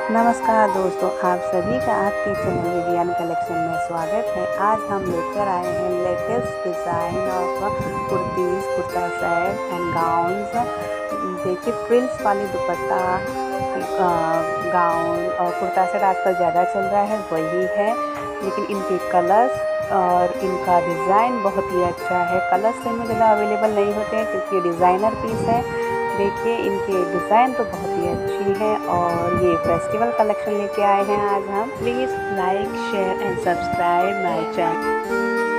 नमस्कार दोस्तों, आप सभी का आपके चैनल विवियन कलेक्शन में स्वागत है। आज हम लेकर आए हैं latest design of kurtis, kurta set and gowns. देखिए फ्रिल्स वाली दुपट्टा गाउन और कुर्ता सेट आजकल ज़्यादा चल रहा है, वही है, लेकिन इनके कलर्स और इनका डिज़ाइन बहुत ही अच्छा है। कलर्स से में ज़्यादा अवेलेबल नहीं होते हैं क्योंकि ये डिज़ाइनर पीस है। देखिए इनके डिज़ाइन तो बहुत ही अच्छी है और ये फेस्टिवल कलेक्शन लेके आए हैं आज हम। Please like share and subscribe my channel.